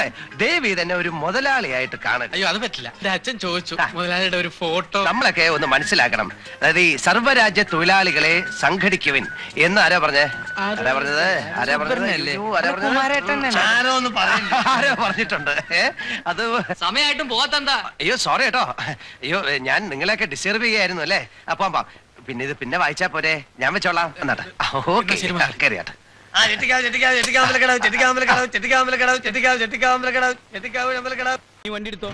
ദേവി തന്നെ ഒരു മുതലാളിയായിട്ട് കാണരുത്. അയ്യോ അത് പറ്റില്ല. എന്റെ അച്ഛൻ ചോദിച്ചു മുതലാളിയുടെ ഒരു ഫോട്ടോ. നമ്മളൊക്കെ ഒന്ന് മനസ്സിലാക്കണം. അതായത് ഈ സർവ്വരാജ്യ തൊഴിലാളികളെ സംഘടിക്കുവിൻ എന്ന് ആരാ പറഞ്ഞത്? ആരാ പറഞ്ഞിട്ടുണ്ട്? അത് സമയമായിട്ടും പോകാത്തെന്താ? അയ്യോ സോറി കേട്ടോ. അയ്യോ ഞാൻ നിങ്ങളെയൊക്കെ ഡിസ്റ്റർബ് ചെയ്യായിരുന്നു അല്ലേ? അപ്പം പിന്നെ ഇത് പിന്നെ വായിച്ചാ പോരെ? ഞാൻ വെച്ചോളാം എന്നാട്ടെ. ഓക്കെ കയറിയാട്ടെ. വണ്ടി എടുത്തോ.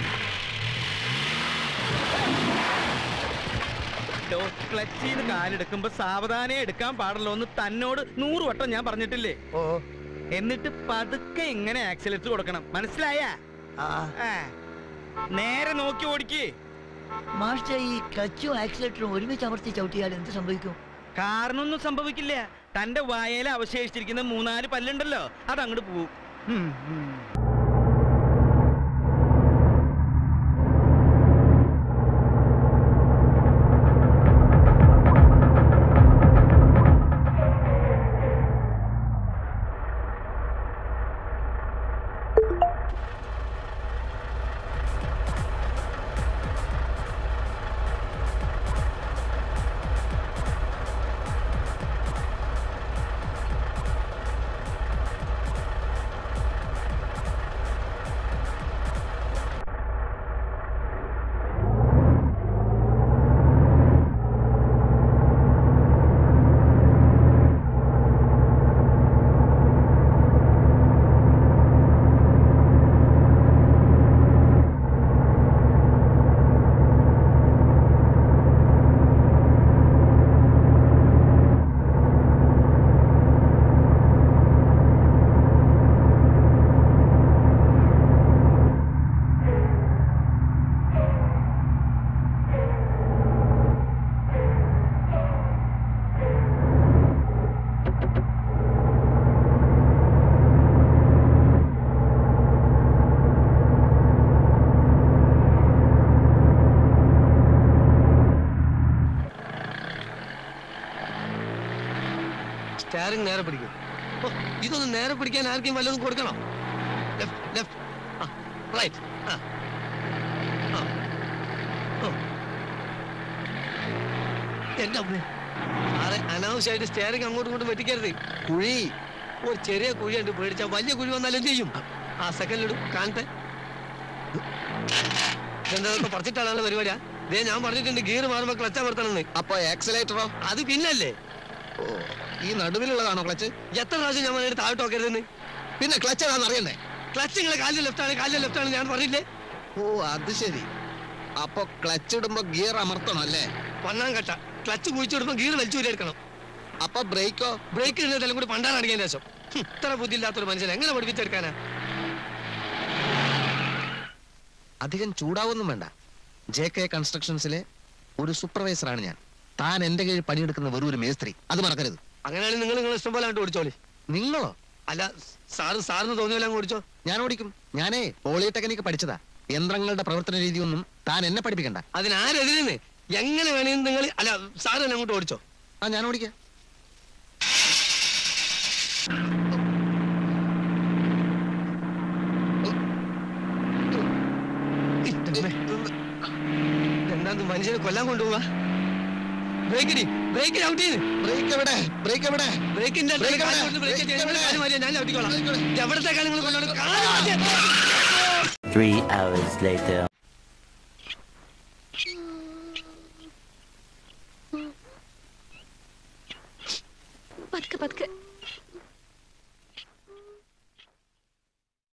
ക്ലച്ചിന്ന് കാലെടുക്കുമ്പോ സാവധാനം എടുക്കാൻ പാടുള്ളൂ എന്ന് തന്നോട് 100 വട്ടം ഞാൻ പറഞ്ഞിട്ടില്ലേ? എന്നിട്ട് പതുക്കെ ഇങ്ങനെ ആക്സിലേറ്റർ കൊടുക്കണം, മനസ്സിലായ? നേരെ നോക്കി ഓടിക്കേ. മാസ്റ്റർ, ഈ ക്ലച്ചും ആക്സിലേറ്ററും ഒരുമിച്ച് അമർത്തി ചവിട്ടിയാൽ എന്ത് സംഭവിക്കും? കാരണമൊന്നും സംഭവിക്കില്ല. തന്റെ വായയിൽ അവശേഷിച്ചിരിക്കുന്ന 3-4 പല്ലുണ്ടല്ലോ, അതങ്ങോട്ട് പോവും. സ്റ്റാറിംഗ് നേരെ പിടിക്കും. ഇതൊന്ന് നേരെ പിടിക്കാൻ ആർക്കും വല്ലതും കൊടുക്കണം. റൈറ്റ്. എന്റെ അമ്മേ, സാറേ അനാവശ്യമായിട്ട് സ്റ്റാറിംഗ് അങ്ങോട്ടും ഇങ്ങോട്ടും വെട്ടിക്കരുത്. കുഴി ഒരു ചെറിയ കുഴിയുണ്ട്, പേടിച്ചാൽ വലിയ കുഴി വന്നാലും എന്ത് ചെയ്യും? ആ സെക്കൻഡിലിടും കാണട്ടെ. ഇതെന്തൊക്കെ പറിച്ചിട്ടാണ് പരിപാടിയാ? ഇതേ ഞാൻ പറഞ്ഞിട്ടുണ്ട് ഗിയർ മാറുമ്പോ ക്ലച്ച് അമർത്തണമെന്ന്. അപ്പൊ ആക്സിലേറ്ററോ? അത് പിന്നല്ലേ. ഈ നടുവിലുള്ളതാണോ ക്ലച്ച്? എത്ര പ്രാവശ്യം ഞാൻ പറഞ്ഞിട്ട് താഴോട്ട് നോക്കരുതെന്ന്. പിന്നെ ക്ലച്ച് ഏതാണെന്ന് അറിയണ്ടേ? ക്ലച്ച് നിങ്ങളെ കാലിൽ ലെഫ്റ്റ് ആണ് ഞാൻ പറഞ്ഞില്ലേ? ഓ അത് ശരി. അപ്പൊ ക്ലച്ച് ഇടുമ്പോ ഗിയർ അമർത്തണം അല്ലേ? പണ്ണാൻ കട്ട. ക്ലച്ച് കുഴിച്ചിടുമ്പോ ഗിയർ വലിച്ചൂരെടുക്കണം. അപ്പൊ ബ്രേക്കോ? ബ്രേക്ക് ഇടുന്നതെല്ലാം കൂടി പണ്ടാൻ അടിക്കാൻ ശേഷം. ഇത്ര ബുദ്ധിയില്ലാത്തൊരു മനുഷ്യൻ എങ്ങനെ പഠിപ്പിച്ചെടുക്കാനാ? അധികം ചൂടാവൊന്നും വേണ്ട. JK കൺസ്ട്രക്ഷൻസിലെ ഒരു സൂപ്പർവൈസറാണ് ഞാൻ. താൻ എന്റെ കീഴിൽ പണിയെടുക്കുന്ന വെറും ഒരു മേസ്ത്രി, അത് മറക്കരുത്. അങ്ങനെയാണെങ്കിൽ നിങ്ങൾ ഇഷ്ടം പോലെ അങ്ങോട്ട് ഓടിച്ചോളി. നിങ്ങളോ? അല്ല സാറിന് തോന്നിയല്ല ഓടിച്ചോ. ഞാൻ ഓടിക്കും. ഞാനേ പോളിടെക്നിക്ക് പഠിച്ചതാ. യന്ത്രങ്ങളുടെ പ്രവർത്തന രീതിയൊന്നും താൻ എന്നെ പഠിപ്പിക്കണ്ട. അതിനാരെതിരെന്ന് എങ്ങനെ വേണേലും നിങ്ങൾ അല്ല സാറ് തന്നെ അങ്ങോട്ട് ഓടിച്ചോ. ഞാൻ ഓടിക്കാം. എന്താ മനുഷ്യനെ കൊല്ലാൻ കൊണ്ടുപോവാ? ബ്രേക്കിന് ഔട്ട് ചെയ്ത്. ബ്രേക്കിന്റെ ഞാൻ ഔട്ടിക്കോളാം. എവിടത്തേക്കാണ് നിങ്ങൾ കൊണ്ടുപോകുന്നത്? 3 hours later.